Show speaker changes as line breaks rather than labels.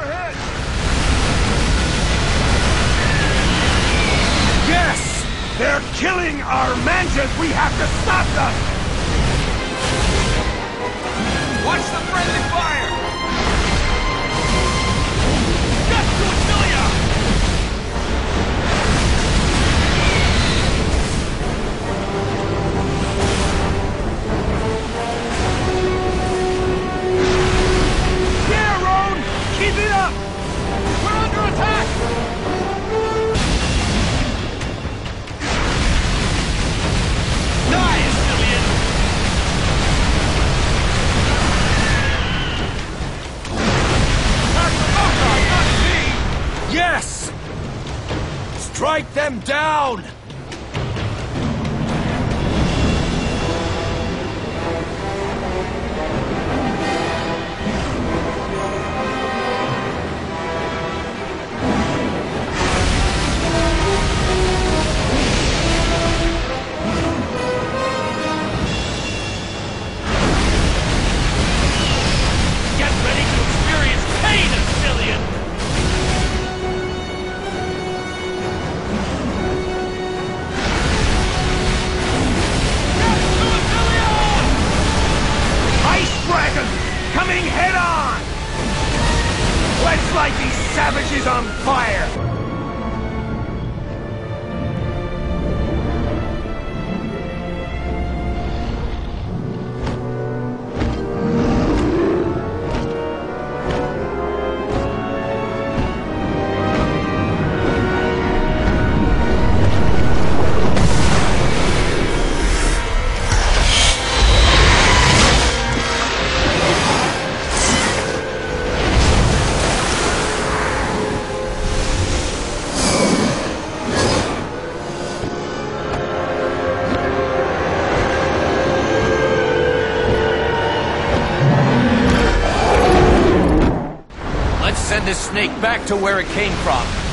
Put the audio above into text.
ahead!
Yes! They're killing our mantas! We have to stop them!
Watch the friendly fire! Got to Acilia!
Yeah, Roan! Keep it up!
We're under attack! Die, Asilian! Not me!
Yes! Strike them down!
Get ready to experience pain, Asilian! Get to Acilia!
Ice Dragon! Coming head on! Let's light these savages on fire!
Let's send this snake back to where it came from.